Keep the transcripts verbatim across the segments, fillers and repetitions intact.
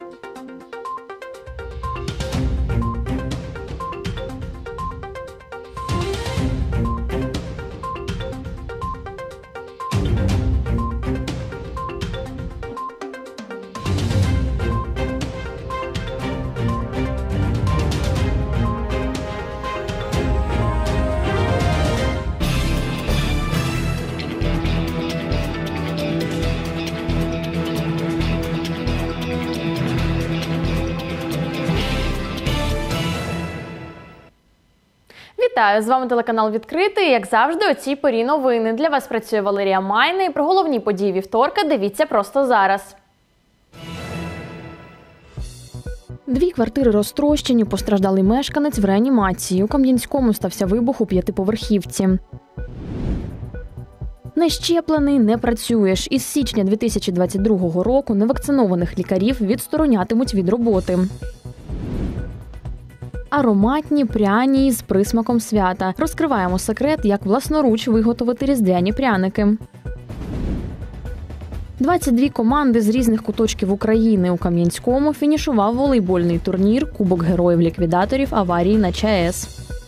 Вітаю! З вами телеканал «Відкритий». Як завжди, о цій порі новини. Для вас працює Валерія Майна. І про головні події вівторка дивіться просто зараз. Дві квартири розтрощені, постраждалий мешканець в реанімації. У Кам'янському стався вибух у п'ятиповерхівці. Нещеплений не працюєш. Із січня дві тисячі двадцять другого року невакцинованих лікарів відсторонятимуть від роботи. Ароматні, пряні з присмаком свята. Розкриваємо секрет, як власноруч виготовити різдвяні пряники. двадцять дві команди з різних куточків України. У Кам'янському фінішував волейбольний турнір «Кубок героїв-ліквідаторів аварії на ЧАЕС».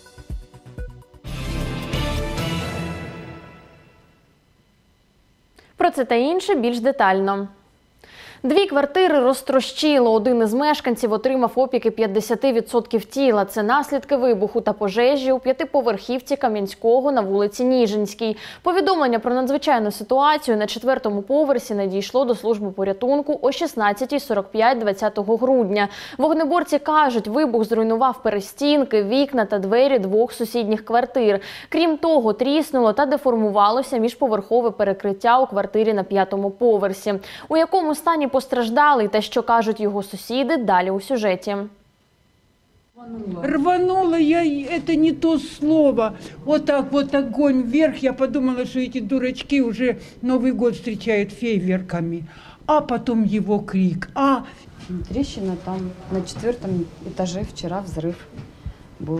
Про це та інше більш детально. Дві квартири розтрощило. Один із мешканців отримав опіки п'ятдесят відсотків тіла. Це наслідки вибуху та пожежі у п'ятиповерхівці Кам'янського на вулиці Ніжинській. Повідомлення про надзвичайну ситуацію на четвертому поверсі надійшло до служби порятунку о шістнадцятій сорок п'ять двадцятого грудня. Вогнеборці кажуть, вибух зруйнував перестінки, вікна та двері двох сусідніх квартир. Крім того, тріснуло та деформувалося міжповерхове перекриття у квартирі на п'ятому поверсі. У якому стані постраждалий та що кажуть його сусіди, далі у сюжеті. Рванула я, это не то слово. Вот так вот огонь вверх. Я подумала, что эти дурачки уже Новый год встречают фейерверками. А потом его крик. А... Трещина там на четвертом этаже вчера взрыв был.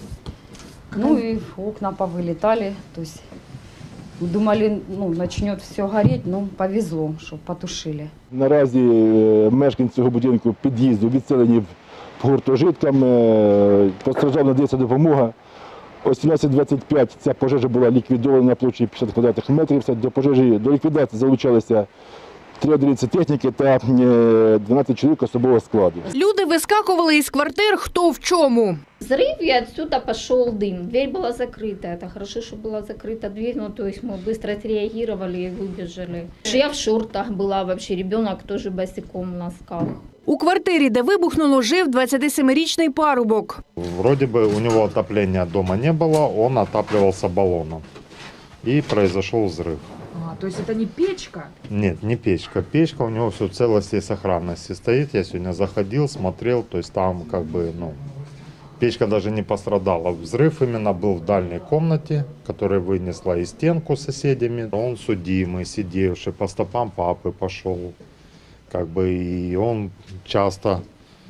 Ну и окна повылетали. То есть думали, ну, начнет все гореть, ну, повезло, що потушили. Наразі мешканці цього будинку під'їзду відселені гуртожиткам, постраждав надається допомога. О сімнадцять двадцять п'ять ця пожежа була ліквідована на площі п'ятдесят квадратних метрів. До пожежі, до ліквідації залучалися три одиниці техніки та дванадцять чоловік особового складу. Люди вискакували із квартир хто в чому. Взрыв, и отсюда пошел дым. Дверь была закрыта. Это хорошо, что была закрыта дверь, ну, то есть мы быстро отреагировали и выбежали. Я в шортах была вообще, ребенок тоже босиком в носках. У квартирі, де вибухнуло, жив двадцятисемирічний парубок. Вроде бы у него отопления дома не было, он отапливался баллоном. И произошел взрыв. А, то есть это не печка? Нет, не печка. Печка у него все в целости и сохранности стоит. Я сегодня заходил, смотрел, то есть там как бы, ну, печка даже не пострадала. Взрыв именно был в дальней комнате, которая вынесла и стенку с соседями. Он судимый, сидевший, по стопам папы пошел. Как бы и он часто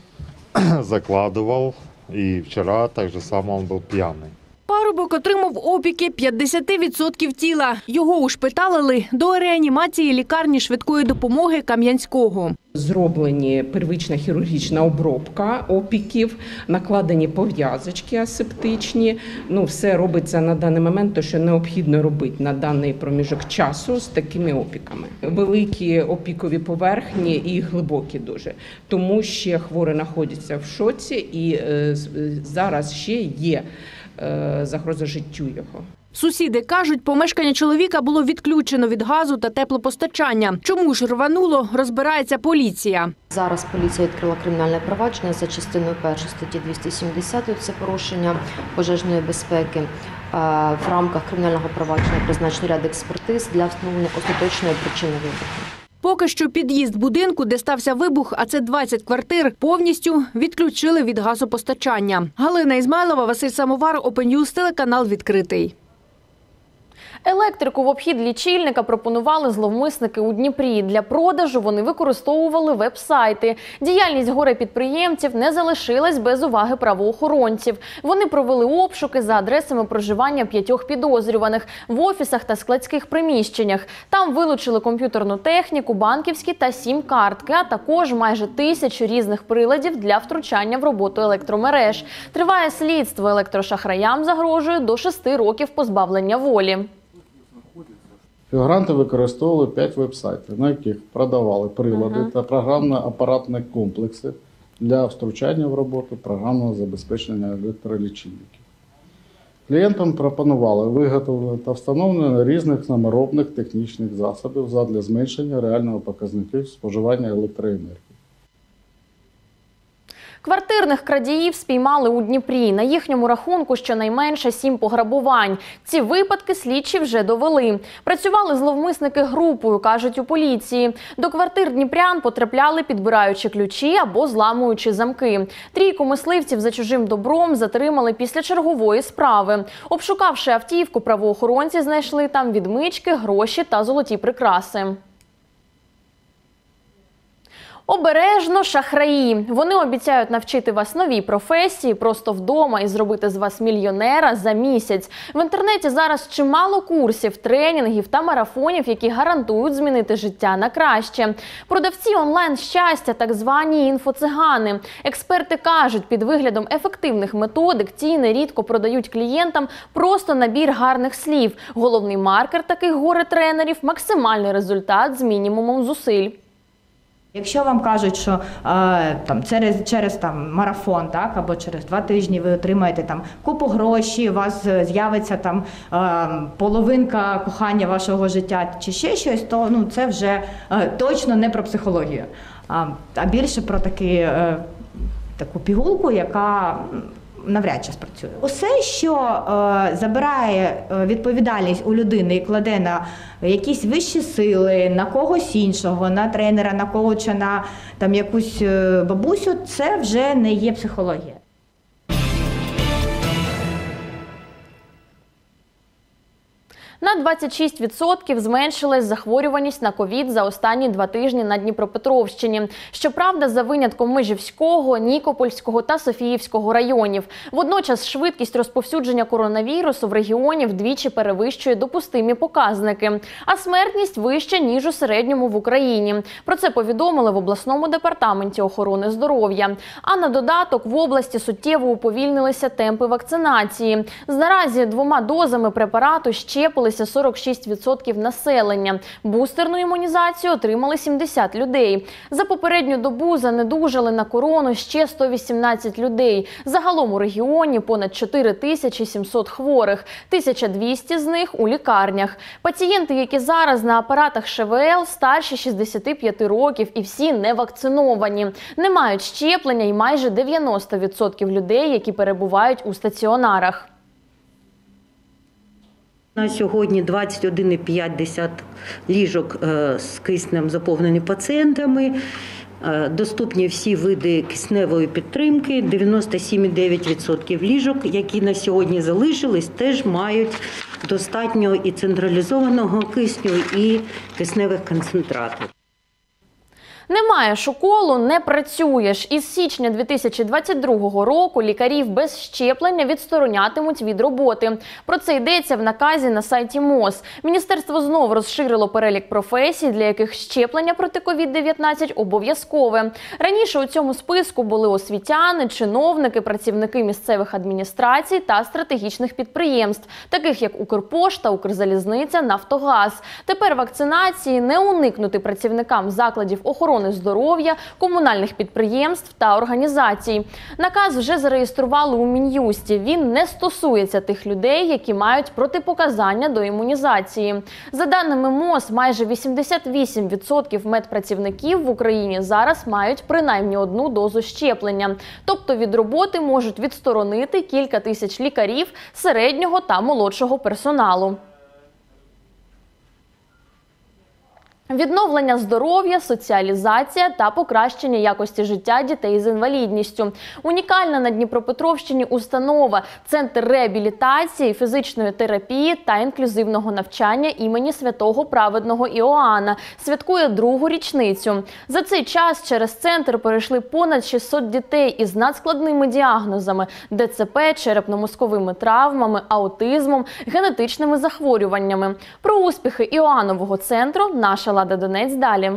закладывал. И вчера так же само он был пьяный. Парубок отримав опіки п'ятдесят відсотків тіла. Його ушпиталили до реанімації лікарні швидкої допомоги Кам'янського. Зроблені первична хірургічна обробка опіків, накладені пов'язочки асептичні. Ну, все робиться на даний момент, то, що необхідно робити на даний проміжок часу з такими опіками. Великі опікові поверхні і глибокі дуже. Тому ще хворий знаходиться в шоці і е, зараз ще є загроза життю його. Сусіди кажуть, помешкання чоловіка було відключено від газу та теплопостачання. Чому ж рвануло, розбирається поліція. Зараз поліція відкрила кримінальне провадження за частиною першої статті двісті сімдесят, це порушення пожежної безпеки. В рамках кримінального провадження призначено ряд експертиз для встановлення остаточної причини вибуху. Поки що під'їзд будинку, де стався вибух, а це двадцять квартир, повністю відключили від газопостачання. Галина Ізмайлова, Василь Самовар, Open News, телеканал «Відкритий». Електрику в обхід лічильника пропонували зловмисники у Дніпрі. Для продажу вони використовували веб-сайти. Діяльність горе-підприємців не залишилась без уваги правоохоронців. Вони провели обшуки за адресами проживання п'ятьох підозрюваних в офісах та складських приміщеннях. Там вилучили комп'ютерну техніку, банківські та сім-картки, а також майже тисячу різних приладів для втручання в роботу електромереж. Триває слідство. Електрошахраям загрожує до шести років позбавлення волі. Фігуранти використовували п'ять веб-сайтів, на яких продавали прилади та програмно-апаратні комплекси для втручання в роботу програмного забезпечення електролічильників. Клієнтам пропонували виготовлення та встановлення різних саморобних технічних засобів задля зменшення реального показників споживання електроенергії. Квартирних крадіїв спіймали у Дніпрі. На їхньому рахунку щонайменше сім пограбувань. Ці випадки слідчі вже довели. Працювали зловмисники групою, кажуть у поліції. До квартир дніпрян потрапляли, підбираючи ключі або зламуючи замки. Трійку мисливців за чужим добром затримали після чергової справи. Обшукавши автівку, правоохоронці знайшли там відмички, гроші та золоті прикраси. Обережно шахраї. Вони обіцяють навчити вас новій професії просто вдома і зробити з вас мільйонера за місяць. В інтернеті зараз чимало курсів, тренінгів та марафонів, які гарантують змінити життя на краще. Продавці онлайн-щастя, так звані інфоцигани. Експерти кажуть, під виглядом ефективних методик ці нерідко продають клієнтам просто набір гарних слів. Головний маркер таких горе-тренерів – максимальний результат з мінімумом зусиль. Якщо вам кажуть, що е, там, через, через там, марафон, так, або через два тижні ви отримаєте там, купу грошей, у вас з'явиться там, е, половинка кохання вашого життя чи ще щось, то ну, це вже е, точно не про психологію, а, а більше про такі, е, таку пігулку, яка навряд чи спрацює. Усе, що е, забирає відповідальність у людини і кладе на якісь вищі сили, на когось іншого, на тренера, на коуча, на там, якусь бабусю, це вже не є психологія. На двадцять шість відсотків зменшилась захворюваність на ковід за останні два тижні на Дніпропетровщині. Щоправда, за винятком Межівського, Нікопольського та Софіївського районів. Водночас швидкість розповсюдження коронавірусу в регіоні вдвічі перевищує допустимі показники. А смертність вища, ніж у середньому в Україні. Про це повідомили в обласному департаменті охорони здоров'я. А на додаток в області суттєво уповільнилися темпи вакцинації. Наразі двома дозами препарату щепили сорок шість відсотків населення. Бустерну імунізацію отримали сімдесят людей. За попередню добу занедужали на корону ще сто вісімнадцять людей. Загалом у регіоні понад чотири тисячі сімсот хворих, тисяча двісті з них у лікарнях. Пацієнти, які зараз на апаратах ШВЛ, старші шістдесяти п'яти років і всі не вакциновані. Не мають щеплення і майже дев'яносто відсотків людей, які перебувають у стаціонарах. На сьогодні двадцять один цілих п'ять десятих ліжок з киснем заповнені пацієнтами. Доступні всі види кисневої підтримки. дев'яносто сім цілих дев'ять відсотків ліжок, які на сьогодні залишились, теж мають достатньо і централізованого кисню, і кисневих концентратів. Немає шоколу, не працюєш. Із січня дві тисячі двадцять другого року лікарів без щеплення відсторонятимуть від роботи. Про це йдеться в наказі на сайті МОЗ. Міністерство знову розширило перелік професій, для яких щеплення проти ковід дев'ятнадцять обов'язкове. Раніше у цьому списку були освітяни, чиновники, працівники місцевих адміністрацій та стратегічних підприємств, таких як Укрпошта, Укрзалізниця, Нафтогаз. Тепер вакцинації не уникнути працівникам закладів охорони здоров'я, комунальних підприємств та організацій. Наказ вже зареєстрували у Мін'юсті. Він не стосується тих людей, які мають протипоказання до імунізації. За даними МОЗ, майже вісімдесят вісім відсотків медпрацівників в Україні зараз мають принаймні одну дозу щеплення. Тобто від роботи можуть відсторонити кілька тисяч лікарів, середнього та молодшого персоналу. Відновлення здоров'я, соціалізація та покращення якості життя дітей з інвалідністю. Унікальна на Дніпропетровщині установа – Центр реабілітації, фізичної терапії та інклюзивного навчання імені Святого Праведного Іоанна святкує другу річницю. За цей час через центр перейшли понад шістсот дітей із надскладними діагнозами – Де Це Пе, черепно-мозковими травмами, аутизмом, генетичними захворюваннями. Про успіхи Іоаннового центру наша Лада Донець далі.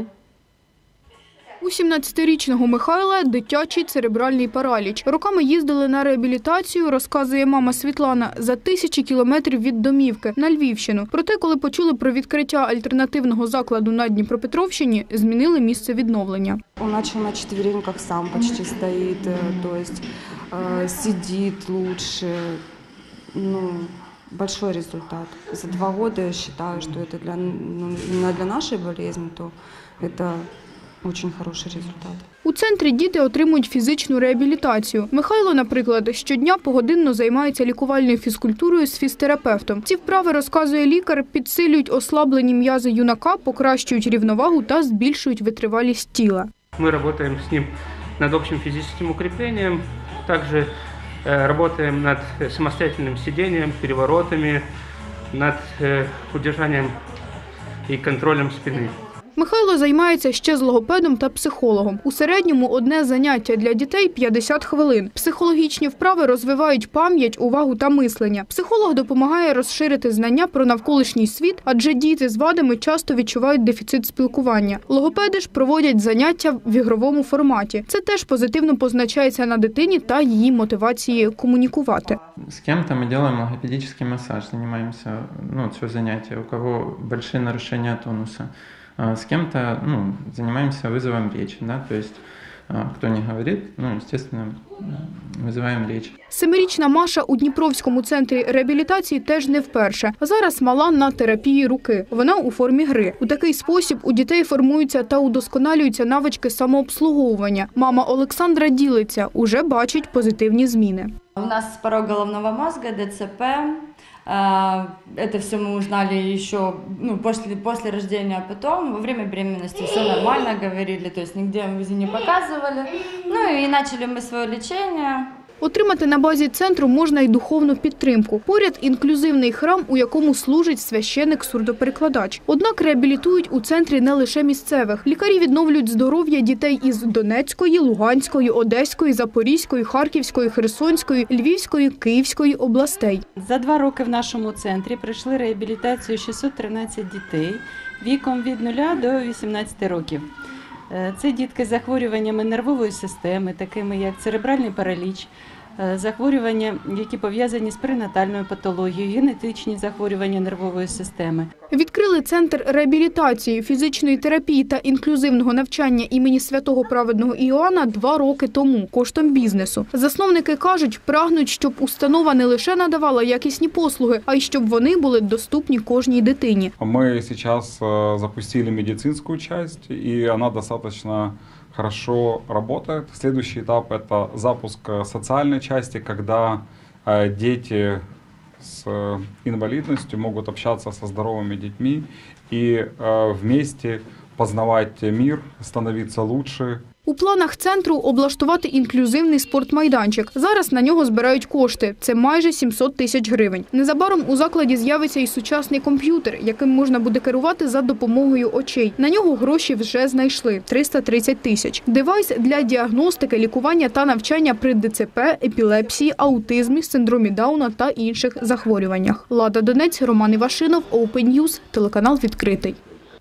У сімнадцятирічного Михайла дитячий церебральний параліч. Роками їздили на реабілітацію, розказує мама Світлана, за тисячі кілометрів від домівки на Львівщину. Проте, коли почули про відкриття альтернативного закладу на Дніпропетровщині, змінили місце відновлення. Он начал на четвереньках, сам почти стоит, то есть э, сидит лучше, ну, большой результат. За два года я считаю, что это для, ну, именно для нашей болезни, то это очень хороший результат. У центрі діти отримують фізичну реабілітацію. Михайло, наприклад, щодня погодинно займається лікувальною фізкультурою з фізтерапевтом. Ці вправи, розказує лікар, підсилюють ослаблені м'язи юнака, покращують рівновагу та збільшують витривалість тіла. Ми працюємо з ним над общим фізичним укріпленням, також работаем над самостоятельным сидением, переворотами, над удержанием и контролем спины. Михайло займається ще з логопедом та психологом. У середньому одне заняття для дітей – п'ятдесят хвилин. Психологічні вправи розвивають пам'ять, увагу та мислення. Психолог допомагає розширити знання про навколишній світ, адже діти з вадами часто відчувають дефіцит спілкування. Логопеди ж проводять заняття в ігровому форматі. Це теж позитивно позначається на дитині та її мотивації комунікувати. З ким-то ми робимо логопедичний масаж, займаємося, ну, це заняття, у кого великі нарушення тонуса. С кем-то, ну, занимаемся вызовом речи, да, то есть кто не говорит, ну, естественно, вызываем речь. Семирічна Маша у Дніпровському центрі реабілітації теж не вперше. Зараз мала на терапії руки. Вона у формі гри. У такий спосіб у дітей формуються та удосконалюються навички самообслуговування. Мама Олександра ділиться, уже бачить позитивні зміни. У нас порог головного мозга, Де Це Пе. Это все мы узнали еще, ну, после, после рождения, а потом во время беременности все нормально говорили, то есть нигде УЗИ не показывали. Ну и начали мы свое лечение. Отримати на базі центру можна й духовну підтримку. Поряд інклюзивний храм, у якому служить священик-сурдоперекладач. Однак реабілітують у центрі не лише місцевих. Лікарі відновлюють здоров'я дітей із Донецької, Луганської, Одеської, Запорізької, Харківської, Херсонської, Львівської, Київської областей. За два роки в нашому центрі пройшли реабілітацію шістсот тринадцять дітей віком від нуля до вісімнадцяти років. Це дітки з захворюваннями нервової системи, такими як церебральний параліч, захворювання, які пов'язані з перинатальною патологією, генетичні захворювання нервової системи. Відкрили центр реабілітації, фізичної терапії та інклюзивного навчання імені Святого Праведного Іоанна два роки тому, коштом бізнесу. Засновники кажуть, прагнуть, щоб установа не лише надавала якісні послуги, а й щоб вони були доступні кожній дитині. Ми зараз запустили медицинську частину, і вона достатньо хорошо работает. Следующий этап – это запуск социальной части, когда дети с инвалидностью могут общаться со здоровыми детьми и вместе познавать мир, становиться лучше. У планах центру облаштувати інклюзивний спортмайданчик. Зараз на нього збирають кошти. Це майже сімсот тисяч гривень. Незабаром у закладі з'явиться і сучасний комп'ютер, яким можна буде керувати за допомогою очей. На нього гроші вже знайшли – триста тридцять тисяч. Девайс для діагностики, лікування та навчання при Де Це Пе, епілепсії, аутизмі, синдромі Дауна та інших захворюваннях. Лада Донець, Роман Івашинов, Open News, телеканал «Відкритий».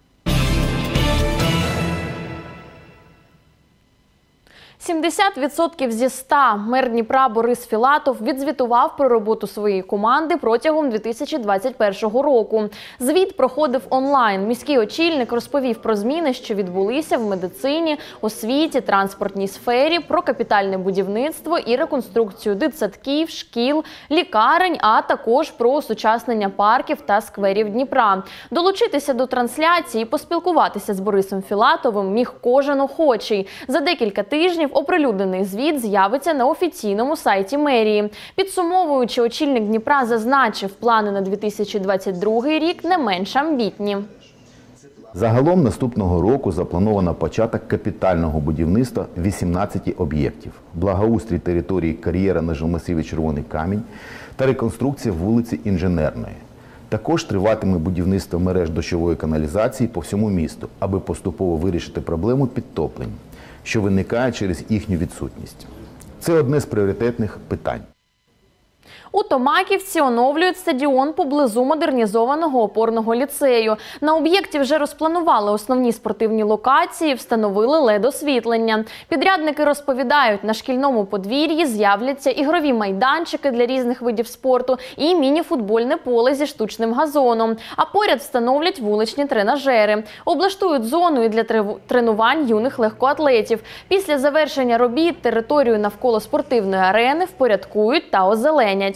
сімдесят відсотків зі ста. Мер Дніпра Борис Філатов відзвітував про роботу своєї команди протягом дві тисячі двадцять першого року. Звіт проходив онлайн. Міський очільник розповів про зміни, що відбулися в медицині, освіті, транспортній сфері, про капітальне будівництво і реконструкцію дитсадків, шкіл, лікарень, а також про осучаснення парків та скверів Дніпра. Долучитися до трансляції і поспілкуватися з Борисом Філатовим міг кожен охочий. За декілька тижнів оприлюднений звіт з'явиться на офіційному сайті мерії. Підсумовуючи, очільник Дніпра зазначив, плани на дві тисячі двадцять другий рік не менш амбітні. Загалом наступного року заплановано початок капітального будівництва вісімнадцяти об'єктів, благоустрій території кар'єра на жилмасиві Червоний Камінь та реконструкція вулиці Інженерної. Також триватиме будівництво мереж дощової каналізації по всьому місту, аби поступово вирішити проблему підтоплень, що виникає через їхню відсутність. Це одне з пріоритетних питань. У Томаківці оновлюють стадіон поблизу модернізованого опорного ліцею. На об'єкті вже розпланували основні спортивні локації, встановили лед-освітлення. Підрядники розповідають, на шкільному подвір'ї з'являться ігрові майданчики для різних видів спорту і міні-футбольне поле зі штучним газоном. А поряд встановлять вуличні тренажери. Облаштують зону і для тренувань юних легкоатлетів. Після завершення робіт територію навколо спортивної арени впорядкують та озеленять.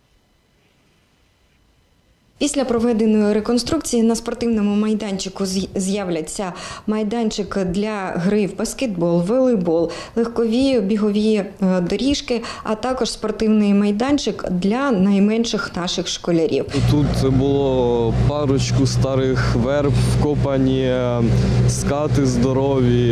Після проведеної реконструкції на спортивному майданчику з'являться майданчик для гри в баскетбол, волейбол, легкові бігові доріжки, а також спортивний майданчик для найменших наших школярів. Тут було парочку старих верб, вкопані скати здорові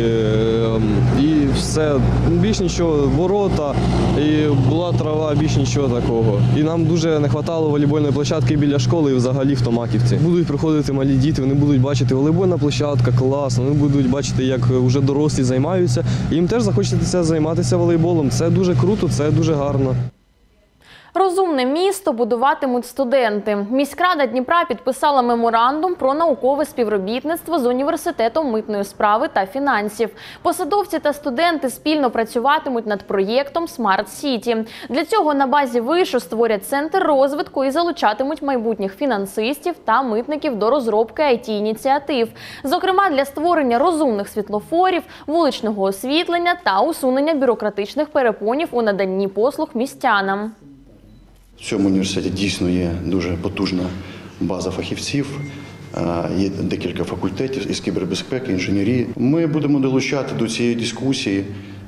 і все. Більш нічого, ворота, і була трава, більш нічого такого. І нам дуже не вистачало волейбольної площадки біля школи. Взагалі в Томаківці. Будуть приходити малі діти, вони будуть бачити волейбольна площадка, класно, вони будуть бачити, як вже дорослі займаються. І їм теж захочеться займатися волейболом. Це дуже круто, це дуже гарно. Розумне місто будуватимуть студенти. Міськрада Дніпра підписала меморандум про наукове співробітництво з Університетом митної справи та фінансів. Посадовці та студенти спільно працюватимуть над проєктом «Смарт Сіті». Для цього на базі вишу створять центр розвитку і залучатимуть майбутніх фінансистів та митників до розробки ай ті-ініціатив. Зокрема, для створення розумних світлофорів, вуличного освітлення та усунення бюрократичних перепонів у наданні послуг містянам. В цьому університеті дійсно є дуже потужна база фахівців, є декілька факультетів із кібербезпеки, інженерії. Ми будемо долучати до цієї дискусії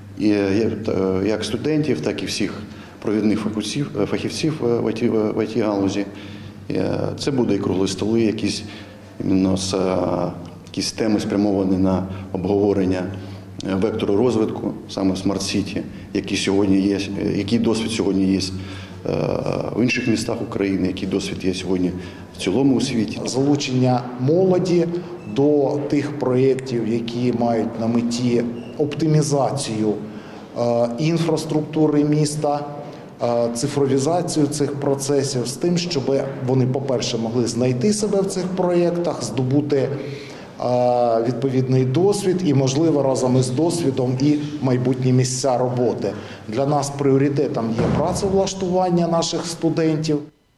як студентів, так і всіх провідних фахівців в ай ті-галузі. Це буде і круглі столи, якісь, іменно, якісь теми спрямовані на обговорення вектору розвитку, саме в Смарт Сіті, який сьогодні є, який досвід сьогодні є в інших містах України, який досвід є сьогодні в цілому у світі. Залучення молоді до тих проєктів, які мають на меті оптимізацію інфраструктури міста, цифровізацію цих процесів з тим, щоб вони, по-перше, могли знайти себе в цих проєктах, здобути відповідний досвід і, можливо, разом із досвідом і майбутні місця роботи. Для нас пріоритетом є працевлаштування наших студентів.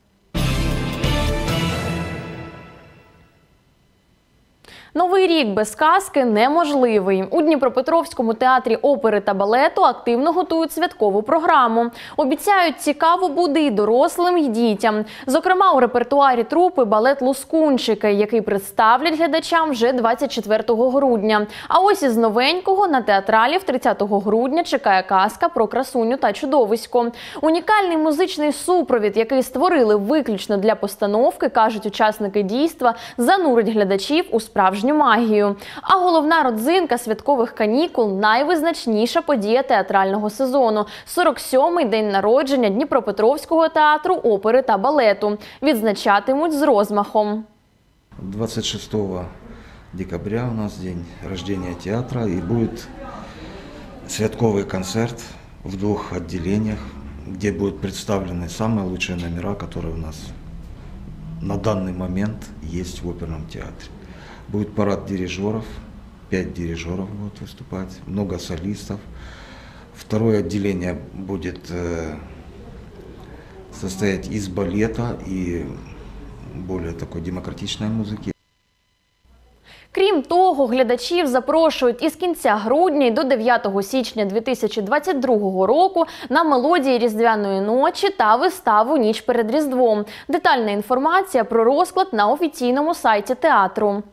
Новий рік без казки неможливий. У Дніпропетровському театрі опери та балету активно готують святкову програму. Обіцяють, цікаво буде і дорослим, і дітям. Зокрема, у репертуарі трупи балет «Лускунчики», який представлять глядачам вже двадцять четвертого грудня. А ось із новенького на театралів тридцятого грудня чекає казка про красуню та чудовисько. Унікальний музичний супровід, який створили виключно для постановки, кажуть учасники дійства, занурить глядачів у справжню магію. А головна родзинка святкових канікул – найвизначніша подія театрального сезону – сорок сьомий день народження Дніпропетровського театру опери та балету. Відзначатимуть з розмахом. двадцать шестого декабря у нас день рождения театра, и будет святковый концерт в двух отделениях, где будут представлены самые лучшие номера, которые у нас на данный момент есть в оперном театре. Будет парад дирижеров, пять дирижеров будут выступать, много солистов. Второе отделение будет э, состоять из балета и более такой демократичной музыки. Крім того, глядачів запрошують із кінця грудня до дев'ятого січня дві тисячі двадцять другого року на мелодії Різдвяної ночі та виставу «Ніч перед Різдвом». Детальна інформація про розклад на офіційному сайті театру.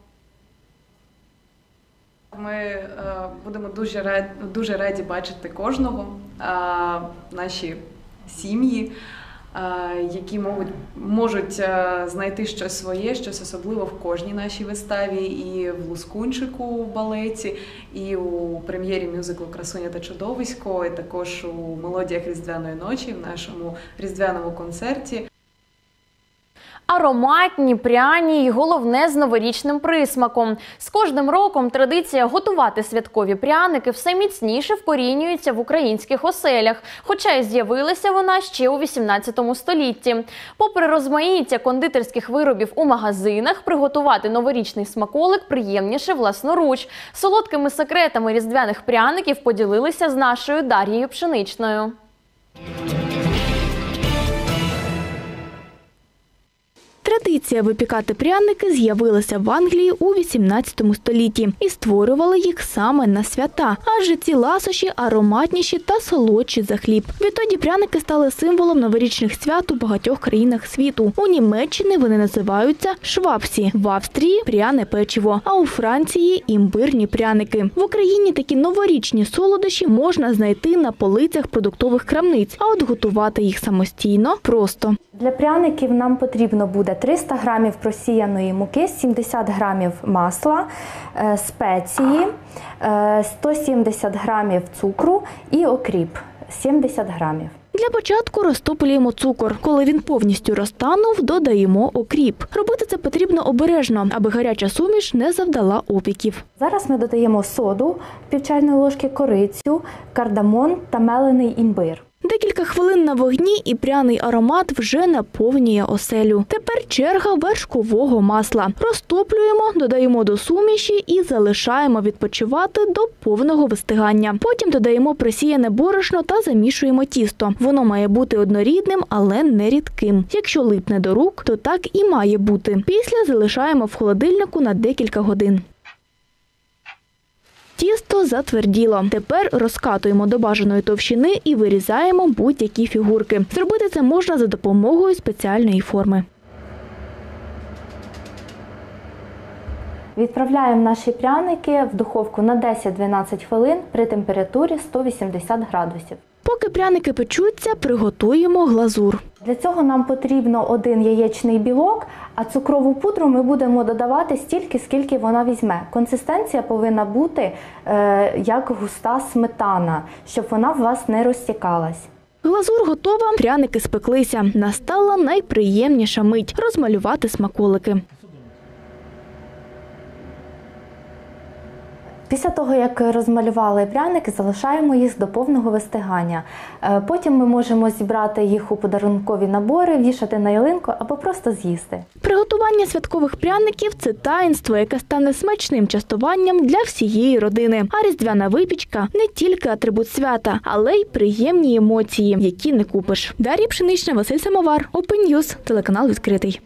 Ми е, будемо дуже раді, дуже раді бачити кожного, е, наші сім'ї. які можуть, можуть знайти щось своє, щось особливе в кожній нашій виставі, і в «Лускунчику» в балеті, і у прем'єрі мюзиклу «Красуня та чудовисько», і також у «Мелодіях різдвяної ночі» в нашому різдвяному концерті. Ароматні, пряні і головне з новорічним присмаком. З кожним роком традиція готувати святкові пряники все міцніше вкорінюється в українських оселях, хоча й з'явилася вона ще у вісімнадцятому столітті. Попри розмаїття кондитерських виробів у магазинах, приготувати новорічний смаколик приємніше власноруч. Солодкими секретами різдвяних пряників поділилися з нашою Дар'єю Пшеничною. Традиція випікати пряники з'явилася в Англії у вісімнадцятому столітті і створювали їх саме на свята, адже ці ласощі ароматніші та солодші за хліб. Відтоді пряники стали символом новорічних свят у багатьох країнах світу. У Німеччині вони називаються швабсі, в Австрії – пряне печиво, а у Франції – імбирні пряники. В Україні такі новорічні солодощі можна знайти на полицях продуктових крамниць, а от готувати їх самостійно просто. Для пряників нам потрібно буде триста грамів просіяної муки, сімдесят грамів масла, спеції, сто сімдесят грамів цукру і окріп сімдесят грамів. Для початку розтоплюємо цукор. Коли він повністю розтанув, додаємо окріп. Робити це потрібно обережно, аби гаряча суміш не завдала опіків. Зараз ми додаємо соду, пів чайної ложки корицю, кардамон та мелений імбир. Декілька хвилин на вогні і пряний аромат вже наповнює оселю. Тепер черга вершкового масла. Розтоплюємо, додаємо до суміші і залишаємо відпочивати до повного вистигання. Потім додаємо просіяне борошно та замішуємо тісто. Воно має бути однорідним, але не рідким. Якщо липне до рук, то так і має бути. Після залишаємо в холодильнику на декілька годин. Тісто затверділо. Тепер розкатуємо до бажаної товщини і вирізаємо будь-які фігурки. Зробити це можна за допомогою спеціальної форми. Відправляємо наші пряники в духовку на десять-дванадцять хвилин при температурі сто вісімдесят градусів. Поки пряники печуться, приготуємо глазур. Для цього нам потрібно один яєчний білок, а цукрову пудру ми будемо додавати стільки, скільки вона візьме. Консистенція повинна бути е, як густа сметана, щоб вона в вас не розтікалась. Глазур готова, пряники спеклися. Настала найприємніша мить – розмалювати смаколики. Після того, як розмалювали пряники, залишаємо їх до повного вистигання. Потім ми можемо зібрати їх у подарункові набори, вішати на ялинку або просто з'їсти. Приготування святкових пряників – це таїнство, яке стане смачним частуванням для всієї родини. А різдвяна випічка – не тільки атрибут свята, але й приємні емоції, які не купиш. Дар'я Пшенична, Василь Самовар, Open News, телеканал «Відкритий».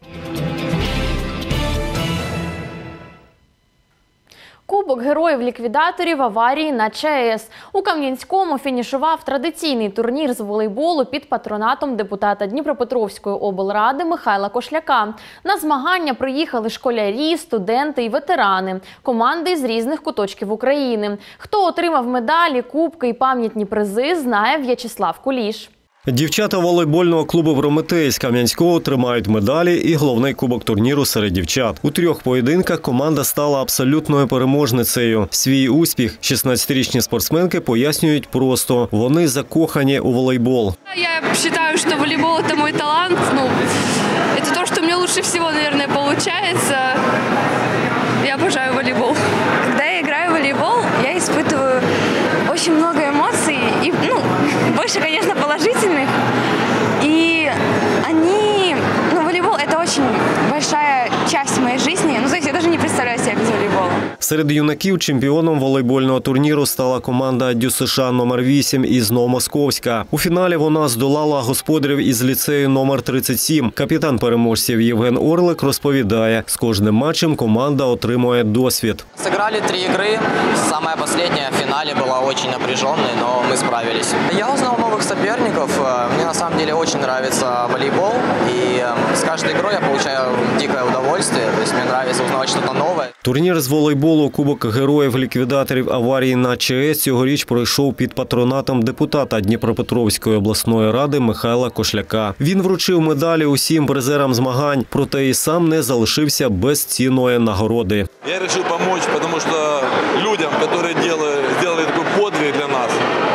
Кубок героїв-ліквідаторів аварії на ЧАЕС. У Кам'янському фінішував традиційний турнір з волейболу під патронатом депутата Дніпропетровської облради Михайла Кошляка. На змагання приїхали школярі, студенти і ветерани, команди з різних куточків України. Хто отримав медалі, кубки і пам'ятні призи, знає В'ячеслав Куліш. Дівчата волейбольного клубу «Прометей» з Кам'янського тримають медалі і головний кубок турніру серед дівчат. У трьох поєдинках команда стала абсолютною переможницею. Свій успіх шістнадцятирічні спортсменки пояснюють просто – вони закохані у волейбол. Я вважаю, що волейбол – це мій талант. Ну, це те, що мені краще всього, мабуть, виходить. Я обожаю волейбол. Когда я играю в волейбол, я испытываю очень много эмоций, и, ну, больше, конечно, положительных. И они, ну, волейбол – это очень большая часть моей жизни. Ну, то есть я даже не представляю себя без волейбола. Серед юнаків чемпіоном волейбольного турніру стала команда ДЮСШ номер вісім із Новомосковська. У фіналі вона здолала господарів із ліцею номер тридцять сім. Капітан переможців Євген Орлик розповідає, з кожним матчем команда отримує досвід. Сыграли три игры. Самая последняя в финале была очень напряженной, но мы справились. Я узнал новых соперников. Мне на самом деле очень нравится волейбол. И с каждой игрой я получаю дикое удовольствие. удовольствие. То есть мне нравится узнавать что-то новое. Турнір з волейболу «Кубок героїв-ліквідаторів аварії на ЧАЕС» цьогоріч пройшов під патронатом депутата Дніпропетровської обласної ради Михайла Кошляка. Він вручив медалі усім призерам змагань, проте і сам не залишився без цінної нагороди. Я вирішив допомогти, тому що людям, які зробили такий подвиг для нас,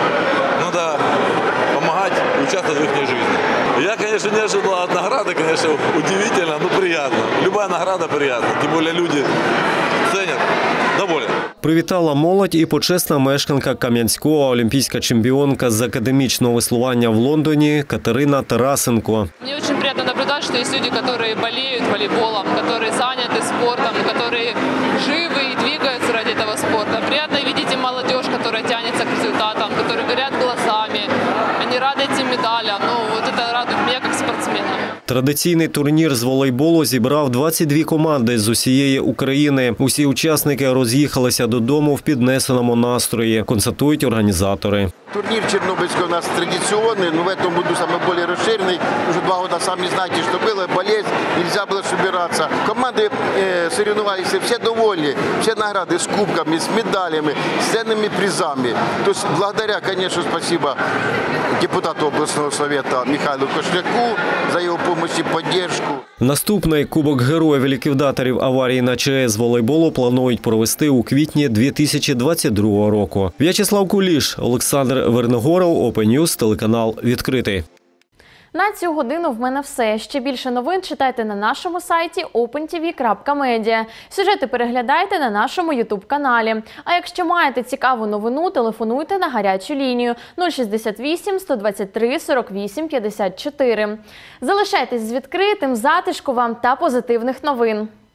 треба допомагати і участвувати в їхній житті. Я, конечно, не ожидал от награды, конечно, удивительно, но приятно. Любая награда приятна, тем более люди ценят, доволен. Привітала молодь і почесна мешканка Кам'янського, олімпійська чемпіонка з академічного веслування в Лондоні Катерина Тарасенко. Мне очень приятно наблюдать, что есть люди, которые болеют волейболом, которые заняты спортом, которые живы и двигаются ради этого спорта. Приятно видеть и молодежь, которая тянется к результатам, которые горят глазами, они рады этим медалям. Ну, вот это радует меня как спортсмена. Традиційний турнір з волейболу зібрав двадцять дві команди з усієї України. Усі учасники роз'їхалися додому в піднесеному настрої, констатують організатори. Турнир Чернобыльский у нас традиционный, но в этом году самый более расширенный. Уже два года, сами знаете, что было, болезнь, нельзя было собираться. Команды э, соревновались, все довольны, все награды с кубками, с медалями, с ценными призами. То есть благодаря, конечно, спасибо депутату областного совета Михайлу Кошляку за его помощь и поддержку. Наступний Кубок героїв-ліквідаторів аварії на ЧАЕС з волейболу планують провести у квітні дві тисячі двадцять другого року. В'ячеслав Куліш, Олександр Верногоров, Open News, телеканал «Відкритий». На цю годину в мене все. Ще більше новин читайте на нашому сайті опен ті ві крапка медіа. Сюжети переглядайте на нашому ютуб-каналі. А якщо маєте цікаву новину, телефонуйте на гарячу лінію нуль шістдесят вісім сто двадцять три сорок вісім п'ятдесят чотири. Залишайтесь з відкритим, затишку вам та позитивних новин.